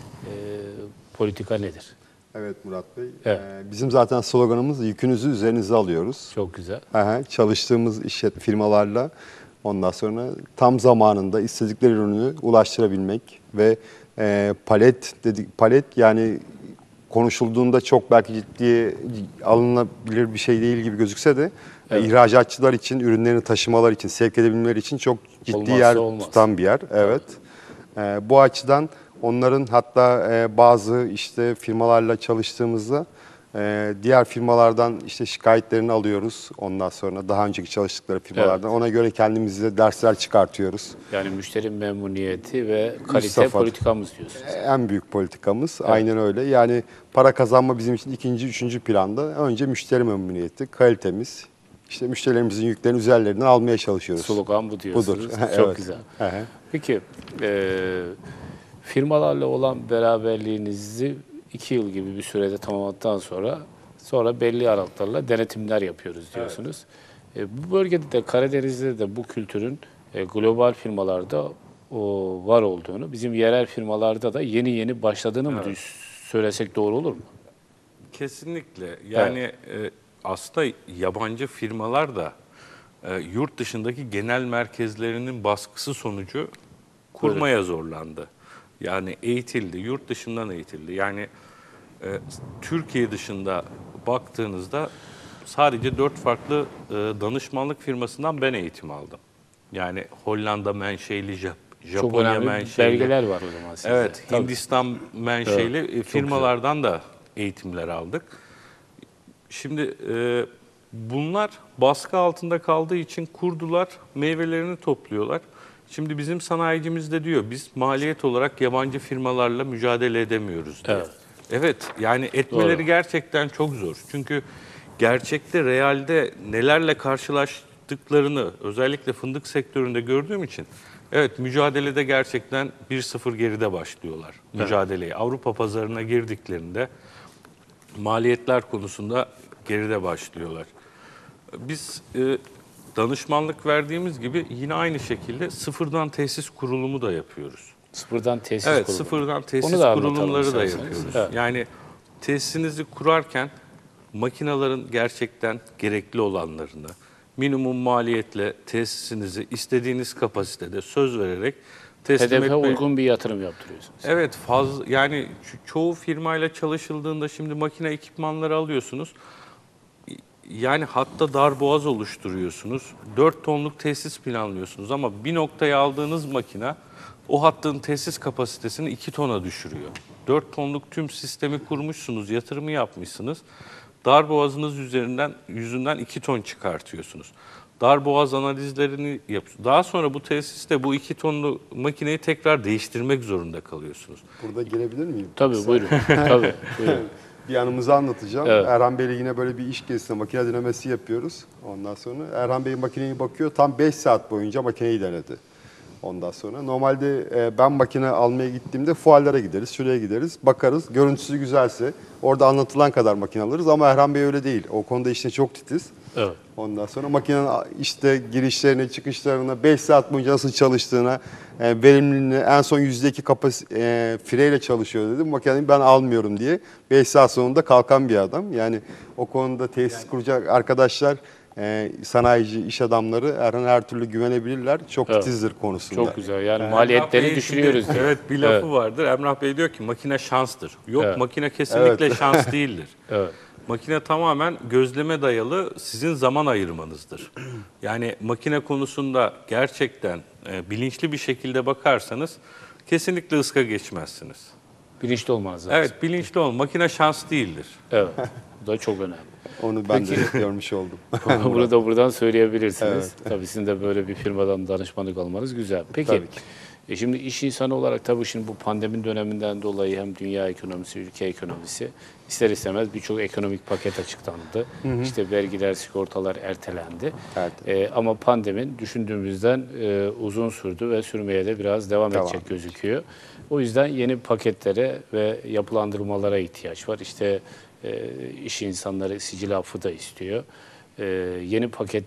politika nedir? Evet Murat Bey. Evet. Bizim zaten sloganımız yükünüzü üzerinize alıyoruz. Çok güzel. Çalıştığımız firmalarla ondan sonra tam zamanında istedikleri ürünü ulaştırabilmek ve palet yani konuşulduğunda çok belki ciddiye alınabilir bir şey değil gibi gözükse de ihracatçılar için, ürünlerini taşımalar için, sevk edebilmeleri için çok ciddi Olmazsa yer olmaz. tutan bir yer. Evet. Bu açıdan onların hatta bazı işte firmalarla çalıştığımızda diğer firmalardan işte şikayetlerini alıyoruz. Ondan sonra daha önceki çalıştıkları firmalardan. Ona göre kendimize dersler çıkartıyoruz. Yani müşteri memnuniyeti ve kalite safhada. politikamız diyorsunuz. En büyük politikamız aynen öyle. Yani para kazanma bizim için ikinci, üçüncü planda. Önce müşteri memnuniyeti, kalitemiz. İşte müşterilerimizin yüklerini üzerlerinden almaya çalışıyoruz. Slogan bu diyorsunuz. Budur. Çok Evet. güzel. Hı hı. Peki firmalarla olan beraberliğinizi 2 yıl gibi bir sürede tamamladıktan sonra belli aralıklarla denetimler yapıyoruz diyorsunuz. Bu bölgede de Karadeniz'de de bu kültürün global firmalarda var olduğunu, bizim yerel firmalarda da yeni başladığını mı söylesek doğru olur mu? Kesinlikle. Yani aslında yabancı firmalar da yurt dışındaki genel merkezlerinin baskısı sonucu kurmaya zorlandı. Yani eğitildi, yurt dışından eğitildi. Yani Türkiye dışında baktığınızda sadece 4 farklı danışmanlık firmasından ben eğitim aldım. Yani Hollanda menşeli, Çok Japonya önemli menşeli. belgeler var o zaman sizde. Evet, Tabii. Hindistan menşeli Evet, çok firmalardan da eğitimler aldık. Şimdi bunlar baskı altında kaldığı için kurdular, meyvelerini topluyorlar. Şimdi bizim sanayicimiz de diyor, biz maliyet olarak yabancı firmalarla mücadele edemiyoruz diye. Evet. Evet, yani etmeleri Doğru. gerçekten çok zor. Çünkü gerçekte, realde nelerle karşılaştıklarını özellikle fındık sektöründe gördüğüm için evet mücadelede gerçekten 1-0 geride başlıyorlar mücadeleye. Avrupa pazarına girdiklerinde maliyetler konusunda geride başlıyorlar. Biz danışmanlık verdiğimiz gibi yine aynı şekilde sıfırdan tesis kurulumu da yapıyoruz. Sıfırdan tesis Evet, kurulumu. sıfırdan tesis Onu da anlatalım kurulumları da isterseniz. yapıyoruz. Evet. Yani tesisinizi kurarken makinelerin gerçekten gerekli olanlarını, minimum maliyetle tesisinizi istediğiniz kapasitede söz vererek teslim Hedefe etmeye... uygun bir yatırım yaptırıyorsunuz. Evet, fazla yani çoğu firmayla çalışıldığında şimdi makine ekipmanları alıyorsunuz. Yani hatta darboğaz oluşturuyorsunuz. 4 tonluk tesis planlıyorsunuz ama bir noktaya aldığınız makine o hattın tesis kapasitesini 2 tona düşürüyor. 4 tonluk tüm sistemi kurmuşsunuz, yatırımı yapmışsınız. Darboğazınız yüzünden 2 ton çıkartıyorsunuz. Darboğaz analizlerini yapıyorsunuz. Daha sonra bu tesiste bu 2 tonlu makineyi tekrar değiştirmek zorunda kalıyorsunuz. Burada girebilir miyim? Tabii buyurun. Tabii buyurun. Bir anımızı anlatacağım. Evet. Erhan Bey'le yine böyle bir iş gezisinde makine denemesi yapıyoruz. Ondan sonra Erhan Bey makineye bakıyor. Tam 5 saat boyunca makineyi denedi. Ondan sonra normalde ben makine almaya gittiğimde fuarlara gideriz, şuraya gideriz, bakarız. Görüntüsü güzelse orada anlatılan kadar makine alırız ama Erhan Bey öyle değil. O konuda işte çok titiz. Evet. Ondan sonra makinenin işte girişlerine, çıkışlarına, 5 saat boyunca nasıl çalıştığına, verimliliğine, en son %2 fireyle çalışıyor dedim. Makineyi ben almıyorum diye 5 saat sonunda kalkan bir adam. Yani o konuda tesis kuracak arkadaşlar, sanayici, iş adamları Erhan her türlü güvenebilirler. Çok Evet. titizdir konusunda. Çok güzel. Yani Emrah maliyetleri Bey'in düşürüyoruz şimdi- diyor. Evet, bir lafı Evet. vardır. Emrah Bey diyor ki makine şanstır. Yok, Evet. makine kesinlikle şans değildir. Evet. Makine tamamen gözleme dayalı sizin zaman ayırmanızdır. Yani makine konusunda gerçekten bilinçli bir şekilde bakarsanız kesinlikle ıska geçmezsiniz. Bilinçli olmanız lazım. Evet, bilinçli olun. Makine şans değildir. Evet. Bu da çok önemli. Onu ben de görmüş oldum. Bunu da buradan söyleyebilirsiniz. Tabii sizin de böyle bir firmadan danışmanlık almanız güzel. Peki, Tabii ki. Şimdi iş insanı olarak tabii şimdi bu pandemi döneminden dolayı hem dünya ekonomisi, ülke ekonomisi ister istemez birçok ekonomik paket açıklandı. İşte vergiler, sigortalar ertelendi. Ama pandemi düşündüğümüzden uzun sürdü ve sürmeye de biraz devam edecek gözüküyor. O yüzden yeni paketlere ve yapılandırmalara ihtiyaç var. İşte iş insanları sicil affı da istiyor. Yeni paketler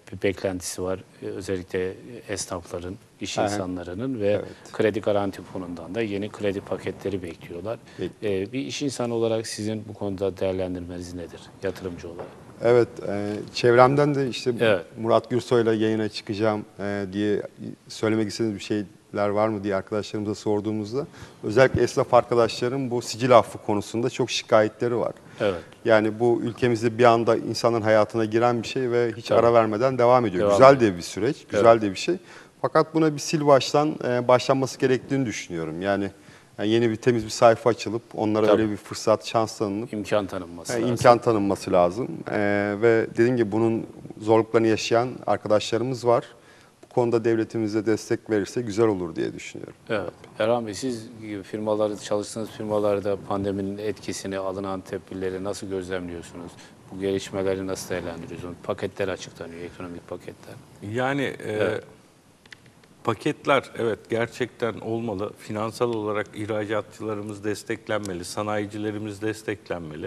bir beklentisi var. Özellikle esnafların, iş Aha. insanlarının ve Evet. kredi garanti fonundan da yeni kredi paketleri bekliyorlar. Bir iş insanı olarak sizin bu konuda değerlendirmeniz nedir yatırımcı olarak? Evet, çevremden de işte Evet. Murat Gürsoy'la yayına çıkacağım diye söylemek istediğiniz bir şeyler var mı diye arkadaşlarımıza sorduğumuzda özellikle esnaf arkadaşlarım bu sicil affı konusunda çok şikayetleri var. Evet. Yani bu ülkemizde bir anda insanın hayatına giren bir şey ve hiç Tabii. ara vermeden devam ediyor. Devam Güzel ediyor. de bir süreç, güzel de bir şey. Fakat buna bir sil baştan başlanması gerektiğini düşünüyorum. Yani yeni bir temiz bir sayfa açılıp onlara Tabii. öyle bir fırsat, şans tanınıp İmkan tanınması lazım. imkan tanınması lazım. Ve dediğim gibi bunun zorluklarını yaşayan arkadaşlarımız var. Bu konuda devletimize destek verirse güzel olur diye düşünüyorum. Evet. Erhan Bey, siz gibi çalıştığınız firmalarda pandeminin etkisini, alınan tedbirleri nasıl gözlemliyorsunuz? Bu gelişmeleri nasıl değerlendiriyorsunuz? Paketler açıklanıyor, ekonomik paketler. Yani paketler evet gerçekten olmalı. Finansal olarak ihracatçılarımız desteklenmeli, sanayicilerimiz desteklenmeli.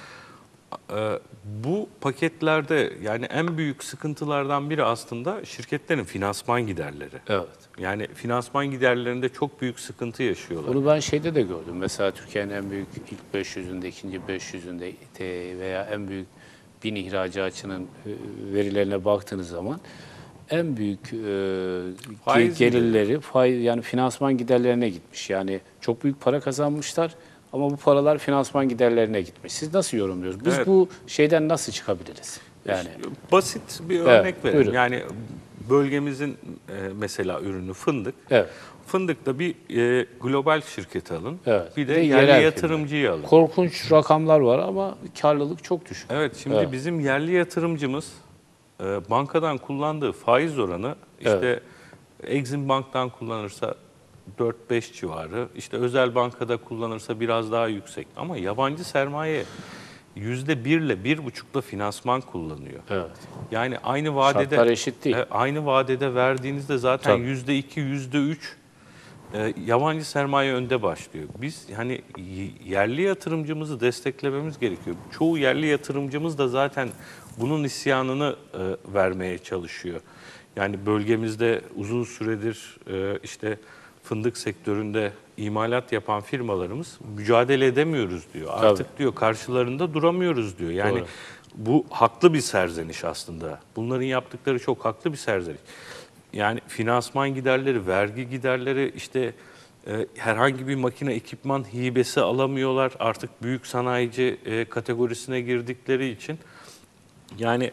Bu paketlerde yani en büyük sıkıntılardan biri aslında şirketlerin finansman giderleri. Evet. Yani finansman giderlerinde çok büyük sıkıntı yaşıyorlar. Bunu ben şeyde de gördüm. Mesela Türkiye'nin en büyük ilk 500'ünde, ikinci 500'ünde veya en büyük 1000 ihracatçının verilerine baktığınız zaman en büyük Faiz gelirleri yani finansman giderlerine gitmiş. Yani çok büyük para kazanmışlar ama bu paralar finansman giderlerine gitmiş. Siz nasıl yorumluyorsunuz? Biz Evet. bu şeyden nasıl çıkabiliriz? Yani Basit bir örnek verelim. buyurun. Yani bölgemizin mesela ürünü fındık. evet. Fındıkta bir global şirketi alın. Evet. Bir de yerel yerli firma. yatırımcıyı alın. Korkunç rakamlar var ama karlılık çok düşük. Evet, şimdi Evet. bizim yerli yatırımcımız bankadan kullandığı faiz oranı işte Exim Bank'tan kullanırsa 4-5 civarı, işte özel bankada kullanırsa biraz daha yüksek. Ama yabancı sermaye %1 ile 1,5'la finansman kullanıyor. Evet. Yani aynı vadede Şartlar eşit değil. aynı vadede verdiğinizde zaten Tabii. %2, %3 yabancı sermaye önde başlıyor. Biz hani yerli yatırımcımızı desteklememiz gerekiyor. Çoğu yerli yatırımcımız da zaten bunun isyanını vermeye çalışıyor. Yani bölgemizde uzun süredir işte fındık sektöründe imalat yapan firmalarımız mücadele edemiyoruz diyor. Artık diyor karşılarında duramıyoruz diyor. Yani Doğru. bu haklı bir serzeniş aslında. Bunların yaptıkları çok haklı bir serzeniş. Yani finansman giderleri, vergi giderleri, işte herhangi bir makine, ekipman hibesi alamıyorlar. Artık büyük sanayici kategorisine girdikleri için. Yani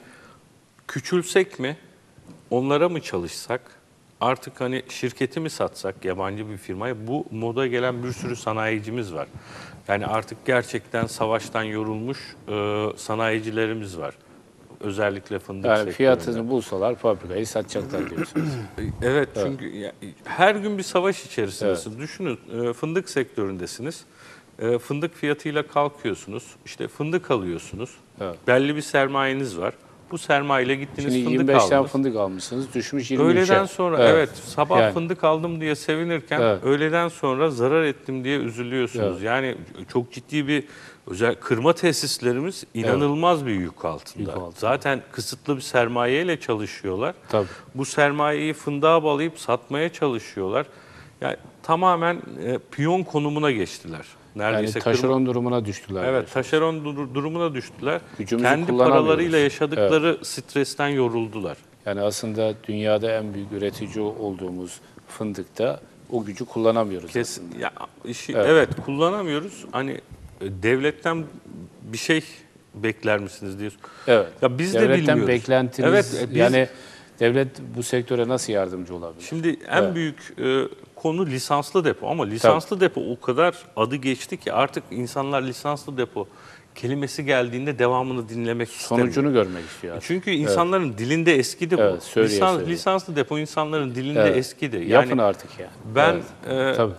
küçülsek mi, onlara mı çalışsak, artık hani şirketi mi satsak yabancı bir firmaya, bu moda gelen bir sürü sanayicimiz var. Yani artık gerçekten savaştan yorulmuş sanayicilerimiz var. Özellikle fındık Yani sektöründe. fiyatını bulsalar fabrikayı satacaklar diyorsunuz. Evet, çünkü her gün bir savaş içerisindesiniz. Düşünün, fındık sektöründesiniz. Fındık fiyatıyla kalkıyorsunuz. İşte fındık alıyorsunuz. Evet. Belli bir sermayeniz var. Bu sermayeyle gittiniz Şimdi fındık 25 tane aldınız. fındık almışsınız, düşmüş 23'e. Öğleden sonra evet sabah Yani. fındık aldım diye sevinirken Evet. öğleden sonra zarar ettim diye üzülüyorsunuz. Evet. Yani çok ciddi bir özel kırma tesislerimiz inanılmaz bir yük altında. Yük altında. Zaten kısıtlı bir sermayeyle çalışıyorlar. Tabii. Bu sermayeyi fındığa bağlayıp satmaya çalışıyorlar. Yani tamamen piyon konumuna geçtiler. Yani Neredeyse taşeron durumuna düştüler. Evet, diyorsunuz. taşeron durumuna düştüler. Gücümüzü Kendi kullanamıyoruz. paralarıyla yaşadıkları stresten yoruldular. Yani aslında dünyada en büyük üretici olduğumuz fındıkta o gücü kullanamıyoruz aslında. Ya evet kullanamıyoruz. Hani devletten bir şey bekler misiniz diyorsun. Evet. Ya biz de Devletten bilmiyoruz. beklentiniz, Evet, biz, yani devlet bu sektöre nasıl yardımcı olabilir? şimdi en büyük konu lisanslı depo ama lisanslı depo o kadar adı geçti ki artık insanlar lisanslı depo kelimesi geldiğinde devamını dinlemek istemiyor. Sonucunu görmek istiyor aslında. Çünkü insanların dilinde eskidi bu. Evet, söylüyor. Lisanslı depo insanların dilinde eskidi. Yani Yapın artık yani. ben Tabii.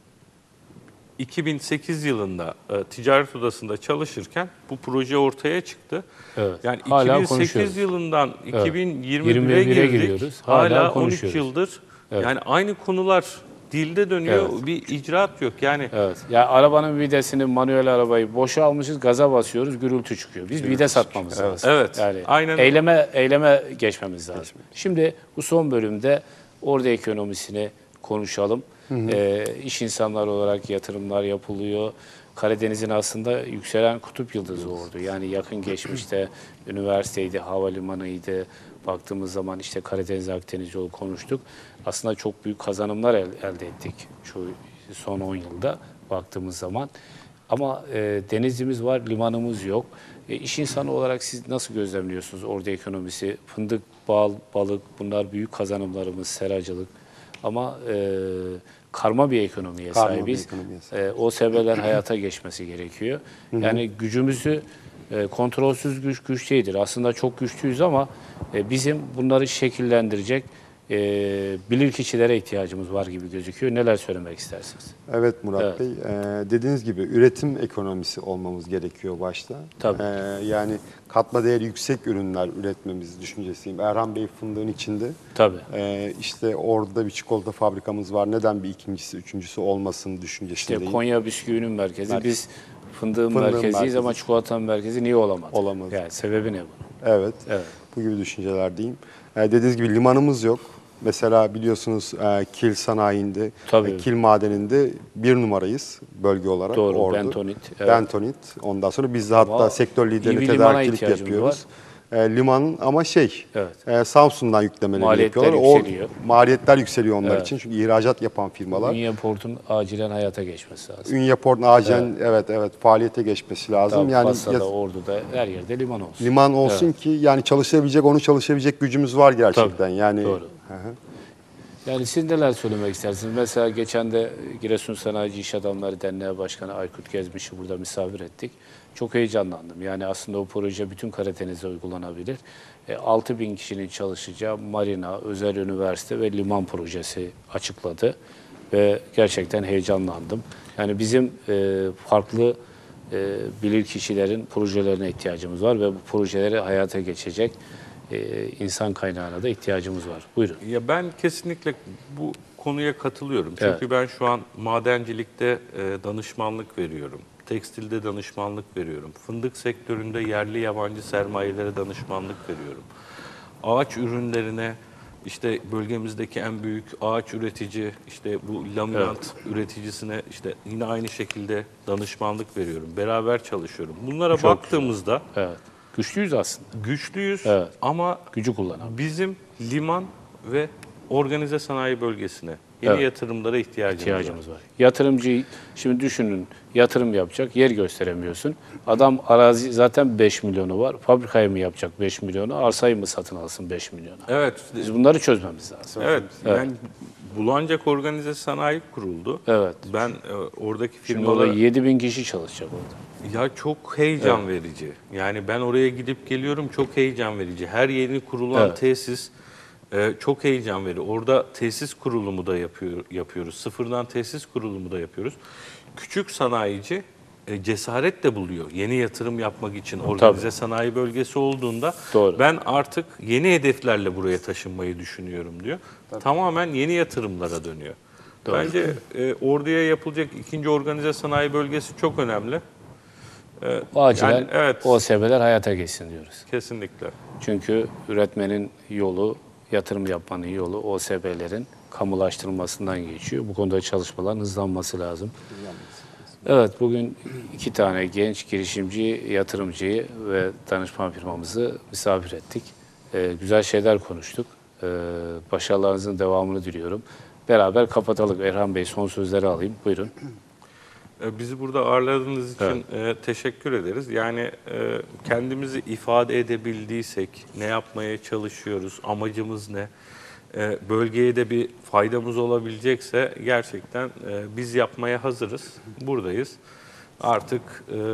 2008 yılında ticaret odasında çalışırken bu proje ortaya çıktı. Evet. Yani Hala 2008 konuşuyoruz. yılından 2021'e 21'e girdik. giriyoruz. Hala Hala 13 konuşuyoruz. yıldır. Evet. Yani aynı konular dilde dönüyor, Evet. bir icraat yok. Yani Evet. Ya arabanın videsini, manuel arabayı boşa almışız, gaza basıyoruz, gürültü çıkıyor. Biz vide satmamız lazım. Evet, Yani aynen. eyleme geçmemiz lazım. Şimdi bu son bölümde ordu ekonomisini konuşalım. İş insanları olarak yatırımlar yapılıyor. Karadeniz'in aslında yükselen kutup yıldızı Ordu. Yani yakın geçmişte üniversiteydi, havalimanıydı. Baktığımız zaman işte Karadeniz Akdeniz yolu konuştuk. Aslında çok büyük kazanımlar elde ettik şu son 10 yılda baktığımız zaman. Ama denizimiz var, limanımız yok. İş insanı olarak siz nasıl gözlemliyorsunuz ordu ekonomisi? Fındık, bal, balık bunlar büyük kazanımlarımız, seracılık. Ama karma bir ekonomiye Karma bir sahibiz. ekonomiye sahibiz. OSB'ler hayata geçmesi gerekiyor. Yani gücümüzü kontrolsüz güç değildir. Aslında çok güçlüyüz ama bizim bunları şekillendirecek bilirkişilere ihtiyacımız var gibi gözüküyor. Neler söylemek istersiniz? Evet Murat Evet. Bey, dediğiniz gibi üretim ekonomisi olmamız gerekiyor başta. Tabii. Yani katma değeri yüksek ürünler üretmemiz düşüncesiyim. Erhan Bey fındığın içinde. Tabii. İşte orada bir çikolata fabrikamız var. Neden bir ikincisi, üçüncüsü olmasın İşte düşüncesindeyim. Konya bisküvinin merkezi. Biz fındığın Fındığın merkeziyiz merkezi. ama çikolatanın merkezi niye olamadı? Olamaz. Yani sebebi ne bu? Evet, Evet. bu gibi düşüncelerdeyim. Dediğiniz gibi limanımız yok. Mesela biliyorsunuz kil sanayinde, Tabii. kil madeninde bir numarayız bölge olarak. Doğru, Ordu. bentonit, evet. Bentonit. Ondan sonra biz de hatta Ama sektör iyi liderine bir limana tedarikçilik ihtiyacımız yapıyoruz. Liman ama Evet. Samsun'dan yüklemeleri Maliyetler yapıyorlar. yükseliyor. Maliyetler yükseliyor onlar Evet. için çünkü ihracat yapan firmalar. Ünye Port'un acilen hayata geçmesi lazım. Ünyeport'un acilen evet faaliyete geçmesi lazım. Tabii Yani Fas'ta, Ordu'da her yerde liman olsun. liman olsun ki yani çalışabilecek gücümüz var gerçekten. Tabii, Yani doğru. Yani siz neler söylemek istersiniz? Mesela geçen de Giresun Sanayici İş Adamları Derneği Başkanı Aykut Gezmiş'i burada misafir ettik. Çok heyecanlandım. Yani aslında o proje bütün Karadeniz'e uygulanabilir. 6.000 kişinin çalışacağı marina, özel üniversite ve liman projesi açıkladı. Ve gerçekten heyecanlandım. Yani bizim farklı bilirkişilerin projelerine ihtiyacımız var ve bu projeleri hayata geçecek insan kaynağına da ihtiyacımız var. Buyurun. ya ben kesinlikle bu konuya katılıyorum. Çünkü Evet. ben şu an madencilikte danışmanlık veriyorum. Tekstilde danışmanlık veriyorum. Fındık sektöründe yerli yabancı sermayelere danışmanlık veriyorum. Ağaç ürünlerine işte bölgemizdeki en büyük ağaç üretici işte bu laminat üreticisine işte yine aynı şekilde danışmanlık veriyorum. Beraber çalışıyorum. Bunlara baktığımızda Evet. Güçlüyüz aslında. güçlüyüz Evet. ama Gücü kullanalım. bizim liman ve organize sanayi bölgesine yeni Evet. yatırımlara ihtiyacımız var. var. Yatırımcı şimdi düşünün yatırım yapacak yer gösteremiyorsun. Adam arazi zaten 5 milyonu var. Fabrikayı mı yapacak 5 milyonu? Arsayı mı satın alsın 5 milyona? Evet. Biz bunları çözmemiz lazım. Evet. Yani Bulancak Organize Sanayi kuruldu. Evet. Ben oradaki Şimdi orada firmalara 7.000 kişi çalışacak orada. ya çok heyecan verici. Yani ben oraya gidip geliyorum çok heyecan verici. Her yeni kurulan Evet. tesis çok heyecan verici. Orada tesis kurulumu da yapıyoruz. Sıfırdan tesis kurulumu da yapıyoruz. Küçük sanayici cesaret de buluyor. Yeni yatırım yapmak için organize sanayi bölgesi olduğunda Doğru. ben artık yeni hedeflerle buraya taşınmayı düşünüyorum diyor. Tamamen yeni yatırımlara dönüyor. Doğru. Bence Ordu'ya yapılacak ikinci organize sanayi bölgesi çok önemli. Acilen Yani evet. OSB'ler hayata geçsin diyoruz. Kesinlikle. Çünkü üretmenin yolu, yatırım yapmanın yolu OSB'lerin kamulaştırılmasından geçiyor. Bu konuda çalışmaların hızlanması lazım. Evet, bugün 2 tane genç girişimci, yatırımcıyı ve danışman firmamızı misafir ettik. Güzel şeyler konuştuk. Başarılarınızın devamını diliyorum. Beraber kapatalım. Erhan Bey son sözleri alayım. Buyurun. Bizi burada ağırladığınız için teşekkür ederiz. Yani kendimizi ifade edebildiysek, ne yapmaya çalışıyoruz, amacımız ne, bölgeye de bir faydamız olabilecekse gerçekten biz yapmaya hazırız, buradayız. Artık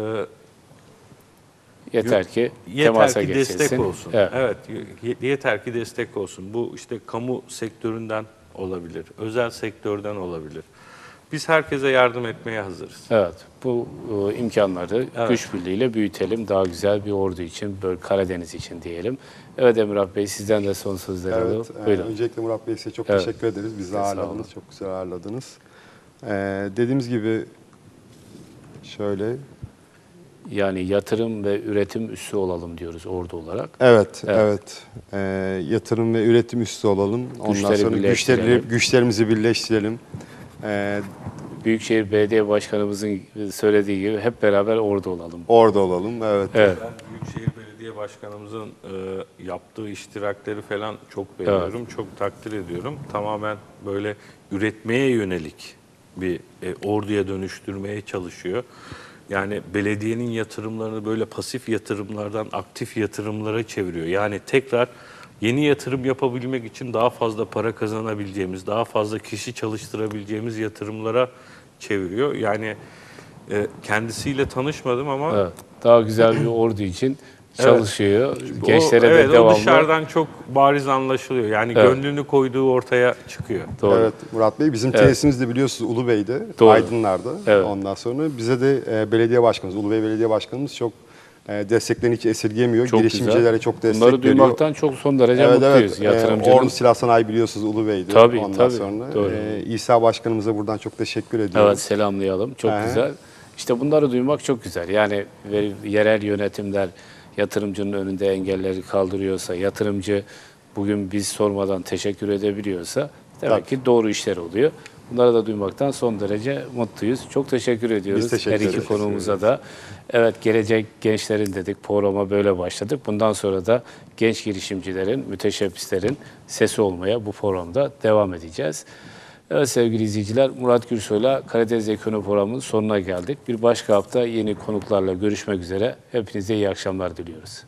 Yeter ki yeter temasa ki geçilsin. destek olsun. Evet. Evet, yeter ki destek olsun. Bu işte kamu sektöründen olabilir, özel sektörden olabilir. Biz herkese yardım etmeye hazırız. Evet, bu imkanları güç birliğiyle büyütelim. Daha güzel bir ordu için, böyle Karadeniz için diyelim. Evet Emrah Bey, sizden de son sözleri alalım. Evet, Buyurun. öncelikle Murat Bey size çok Evet. teşekkür ederiz. Bizi Sağ olun. ağırladınız, çok güzel ağırladınız. Dediğimiz gibi şöyle, Yani yatırım ve üretim üssü olalım diyoruz ordu olarak. evet, Evet. evet. Yatırım ve üretim üstü olalım. Ondan Güçleri sonra birleştirelim. güçlerimizi birleştirelim. Büyükşehir Belediye Başkanımızın söylediği gibi hep beraber ordu olalım. Orada olalım, evet. Evet. Ben Büyükşehir Belediye Başkanımızın yaptığı iştirakleri falan çok beğeniyorum, çok takdir ediyorum. Tamamen böyle üretmeye yönelik bir orduya dönüştürmeye çalışıyor. Yani belediyenin yatırımlarını böyle pasif yatırımlardan aktif yatırımlara çeviriyor. Yani tekrar yeni yatırım yapabilmek için daha fazla para kazanabileceğimiz, daha fazla kişi çalıştırabileceğimiz yatırımlara çeviriyor. Yani kendisiyle tanışmadım ama Evet. Daha güzel bir ordu için çalışıyor. Gençlere evet, de devamlı. o dışarıdan çok bariz anlaşılıyor. Yani gönlünü koyduğu ortaya çıkıyor. Doğru. Evet Murat Bey, bizim tesisimiz de biliyorsunuz Ulubey'de, Doğru. Aydınlar'da. Evet. Ondan sonra bize de belediye başkanımız, Ulubey Belediye Başkanımız çok desteklerini hiç esirgemiyor. Çok Girişimcilere güzel. çok destek Bunları veriyor. duymaktan çok son derece Evet, mutluyuz. evet. Yatırımcının. Ordu Silah Sanayi biliyorsunuz Ulubey'de. Tabii, Ondan tabii. sonra Doğru. İsa Başkanımıza buradan çok teşekkür ediyorum. Evet, selamlayalım. Çok Aha. güzel. İşte bunları duymak çok güzel. Yani yerel yönetimler yatırımcının önünde engelleri kaldırıyorsa, yatırımcı bugün biz sormadan teşekkür edebiliyorsa demek ki doğru işler oluyor. Bunları da duymaktan son derece mutluyuz. Çok teşekkür ediyoruz Biz teşekkür her iki ederiz. konuğumuza da. Evet, gelecek gençlerin dedik, programa böyle başladık. Bundan sonra da genç girişimcilerin, müteşebbislerin sesi olmaya bu programda devam edeceğiz. Evet sevgili izleyiciler, Murat Gürsoy'la Karadeniz Ekonomi Programı'nın sonuna geldik. Bir başka hafta yeni konuklarla görüşmek üzere. Hepinize iyi akşamlar diliyoruz.